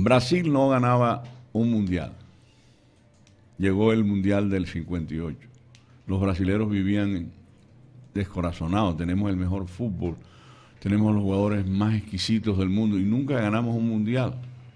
Brasil no ganaba un mundial. Llegó el mundial del 58. Los brasileros vivían descorazonados. Tenemos el mejor fútbol, tenemos los jugadores más exquisitos del mundo y nunca ganamos un mundial.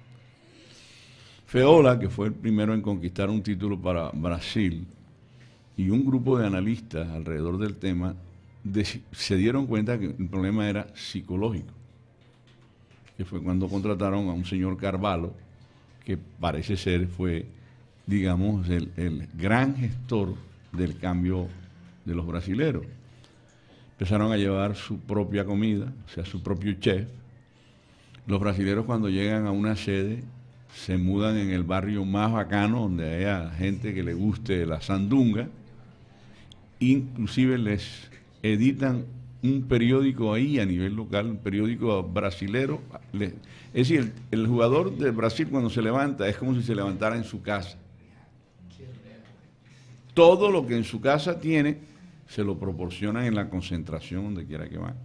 Feola, que fue el primero en conquistar un título para Brasil, y un grupo de analistas alrededor del tema se dieron cuenta que el problema era psicológico, que fue cuando contrataron a un señor Carvalho, que parece ser fue, digamos, el gran gestor del cambio de los brasileros. Empezaron a llevar su propia comida, o sea, su propio chef. Los brasileros cuando llegan a una sede se mudan en el barrio más bacano, donde haya gente que le guste la sandunga, inclusive les editan un periódico ahí a nivel local, un periódico brasilero. Es decir, el jugador de Brasil cuando se levanta es como si se levantara en su casa. Todo lo que en su casa tiene se lo proporcionan en la concentración donde quiera que va.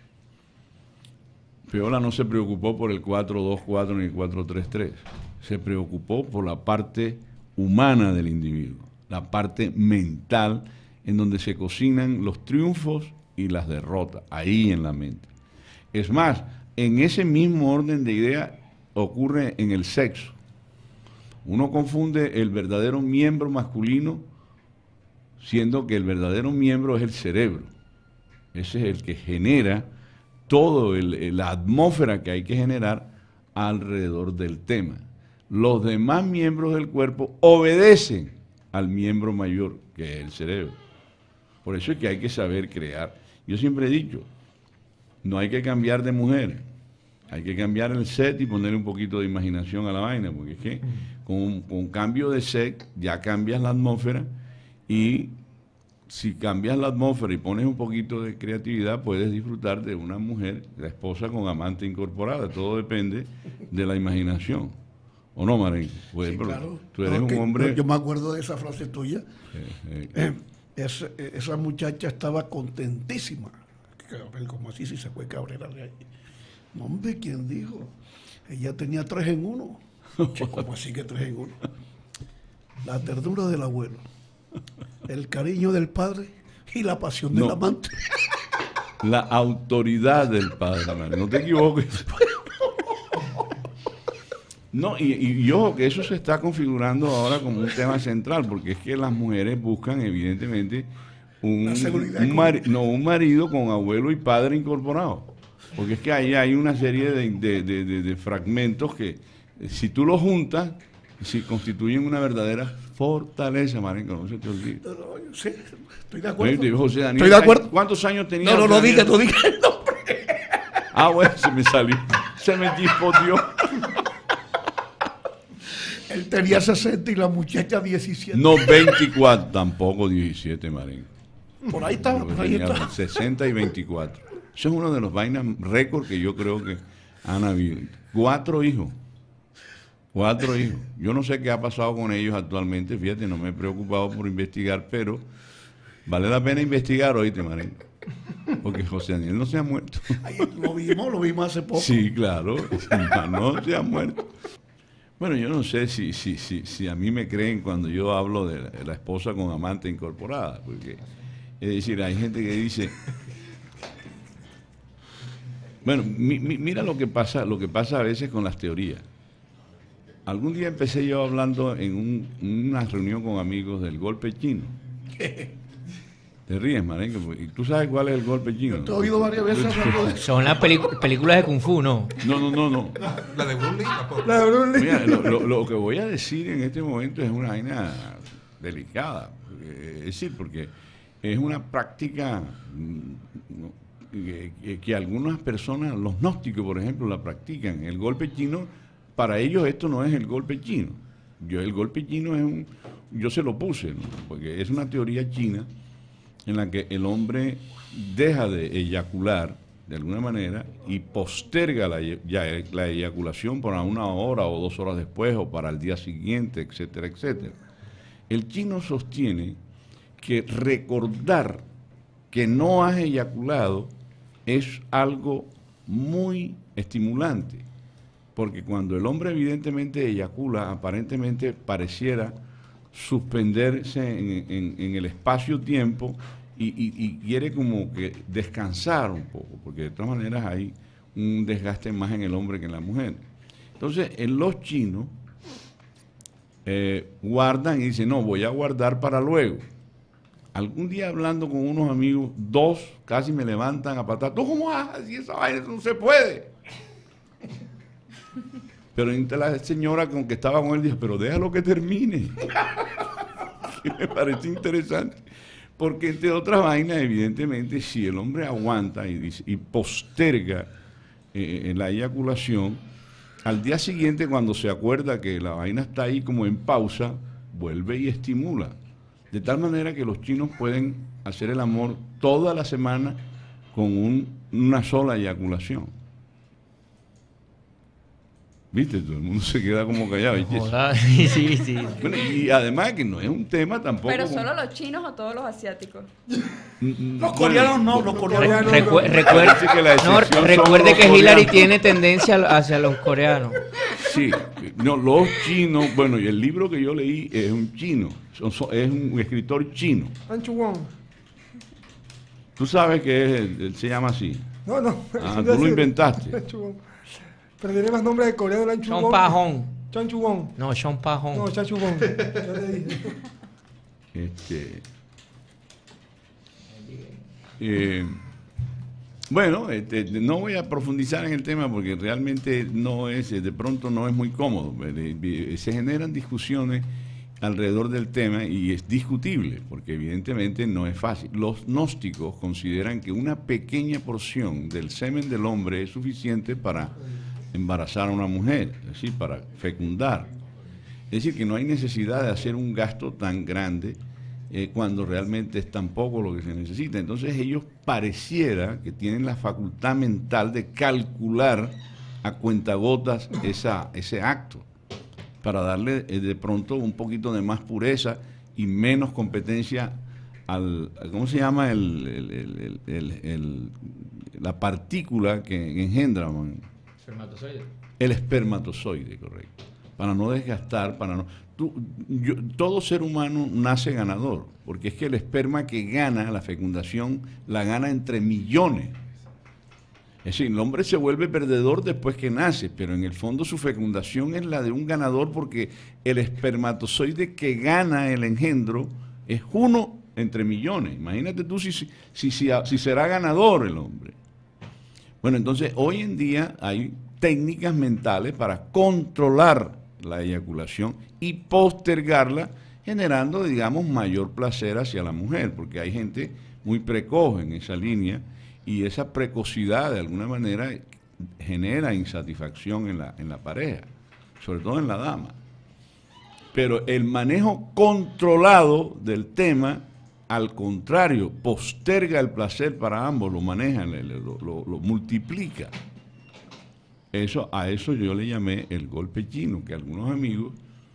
Feola no se preocupó por el 4-2-4 ni el 4-3-3, se preocupó por la parte humana del individuo, la parte mental en donde se cocinan los triunfos y las derrotas, ahí en la mente. Es más, en ese mismo orden de ideas ocurre en el sexo. Uno confunde el verdadero miembro masculino, siendo que el verdadero miembro es el cerebro. Ese es el que genera toda la atmósfera que hay que generar alrededor del tema. Los demás miembros del cuerpo obedecen al miembro mayor, que es el cerebro. Por eso es que hay que saber crear. Yo siempre he dicho, no hay que cambiar de mujer, hay que cambiar el set y ponerle un poquito de imaginación a la vaina, porque es que con cambio de set ya cambias la atmósfera, y si cambias la atmósfera y pones un poquito de creatividad, puedes disfrutar de una mujer, la esposa con amante incorporada. Todo depende de la imaginación. ¿O no, Marín? Pues, Sí, claro. Tú eres un hombre... Yo me acuerdo de esa frase tuya. Esa muchacha estaba contentísima. Como así, si se fue Cabrera de ahí. No, hombre, ¿quién dijo? Ella tenía 3 en 1. ¿Cómo así que 3 en 1? La ternura del abuelo, el cariño del padre y la pasión del amante. La autoridad del padre, Marín. No te equivoques. No, y ojo que eso se está configurando ahora como un tema central, porque es que las mujeres buscan evidentemente un marido con abuelo y padre incorporado, porque es que ahí hay una serie de fragmentos que si tú los juntas, si constituyen una verdadera fortaleza, Marín, que no se te olvide. Sí, estoy de acuerdo. José Daniel, estoy de acuerdo. ¿Cuántos años tenía? No diga el nombre. Bueno, se me salió, se me chispoteó. Él tenía 60 y la muchacha 17. No, 24, tampoco 17, Marín. Por ahí está, por ahí está. 60 y 24. Eso es uno de los vainas récord que yo creo que han habido. 4 hijos. 4 hijos. Yo no sé qué ha pasado con ellos actualmente, fíjate, no me he preocupado por investigar, pero vale la pena investigar, oíste, Marín. Porque José Daniel no se ha muerto. Ahí lo vimos hace poco. Sí, claro, no se ha muerto. Bueno, yo no sé si a mí me creen cuando yo hablo de la esposa con amante incorporada, porque es decir, hay gente que dice, bueno, mira lo que pasa a veces con las teorías. Algún día empecé yo hablando en una reunión con amigos del golpe chino. Te ríes, Marengue, ¿y tú sabes cuál es el golpe chino? Te he oído varias veces hablando de eso. Son las películas de Kung Fu, ¿no? No. La de Bruce Lee, tampoco. La de Bruce Lee. Mira, lo que voy a decir en este momento es una vaina delicada. Es decir, porque es una práctica que algunas personas, los gnósticos, por ejemplo, la practican. El golpe chino, para ellos esto no es el golpe chino. El golpe chino es yo se lo puse, ¿no? Porque es una teoría china en la que el hombre deja de eyacular de alguna manera y posterga la eyaculación para 1 hora o 2 horas después o para el día siguiente, etcétera, etcétera. El chino sostiene que recordar que no has eyaculado es algo muy estimulante, porque cuando el hombre evidentemente eyacula, aparentemente pareciera suspenderse en el espacio-tiempo y quiere como que descansar un poco, porque de todas maneras hay un desgaste más en el hombre que en la mujer. Entonces, en los chinos guardan y dicen, no, voy a guardar para luego. Algún día hablando con unos amigos, dos casi me levantan a patar. ¿Tú cómo haces? Y esa vaina no se puede. Pero la señora con que estaba con él dijo, pero déjalo que termine. Que me parece interesante. Porque entre otras vainas, evidentemente, si el hombre aguanta y posterga en la eyaculación, al día siguiente, cuando se acuerda que la vaina está ahí como en pausa, vuelve y estimula. De tal manera que los chinos pueden hacer el amor toda la semana con una sola eyaculación. ¿Viste? Todo el mundo se queda como callado. Sí. Bueno, y además que no es un tema tampoco... ¿Pero solo los chinos o todos los asiáticos? Los coreanos no, los coreanos Recuerde que Hillary tiene tendencia hacia los coreanos. Sí, no, los chinos, bueno, y el libro que yo leí es un chino, es un escritor chino. Anchu Wong. Tú sabes que él se llama así. No. Ah, tú lo inventaste. Anchu Wong. Pero tiene más nombre de coreano el Anchu Wong. Sean Pa-hong. Chanchu Wong. No, Sean Pa-hong. No, Chanchu Wong. Ya te dije. Bueno, no voy a profundizar en el tema porque realmente no es, de pronto no es muy cómodo. Se generan discusiones alrededor del tema y es discutible porque evidentemente no es fácil. Los gnósticos consideran que una pequeña porción del semen del hombre es suficiente para embarazar a una mujer, es decir, para fecundar. Es decir, que no hay necesidad de hacer un gasto tan grande cuando realmente es tan poco lo que se necesita. Entonces ellos pareciera que tienen la facultad mental de calcular a cuentagotas ese acto, para darle de pronto un poquito de más pureza y menos competencia al, ¿cómo se llama? La partícula que engendra. Espermatozoide. El espermatozoide, correcto. Para no desgastar, para no... todo ser humano nace ganador, porque es que el esperma que gana la fecundación la gana entre millones. Es decir, el hombre se vuelve perdedor después que nace, pero en el fondo su fecundación es la de un ganador porque el espermatozoide que gana el engendro es uno entre millones. Imagínate tú si será ganador el hombre. Bueno, entonces hoy en día hay técnicas mentales para controlar la eyaculación y postergarla, generando, digamos, mayor placer hacia la mujer, porque hay gente muy precoz en esa línea y esa precocidad de alguna manera genera insatisfacción en la pareja, sobre todo en la dama. Pero el manejo controlado del tema, al contrario, posterga el placer para ambos, lo maneja, lo multiplica. A eso yo le llamé el golpe chino, que algunos amigos,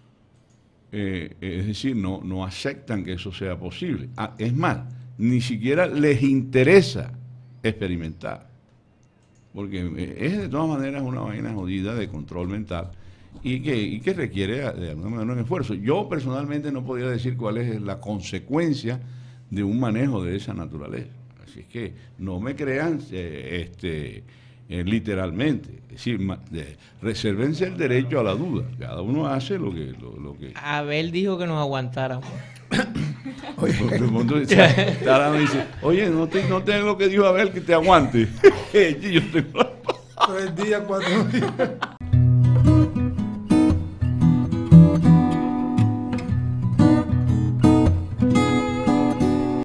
es decir, no aceptan que eso sea posible. Es más, ni siquiera les interesa experimentar, porque es de todas maneras una vaina jodida de control mental y que requiere de alguna manera un esfuerzo. Yo personalmente no podría decir cuál es la consecuencia de un manejo de esa naturaleza. Así es que no me crean literalmente. Es decir, resérvense el derecho a la duda. Cada uno hace lo que... Abel dijo que nos aguantáramos. Oye, Tarano dice, oye, no tengo lo que dijo Abel, que te aguante. Yo tengo 3 días, 4 días.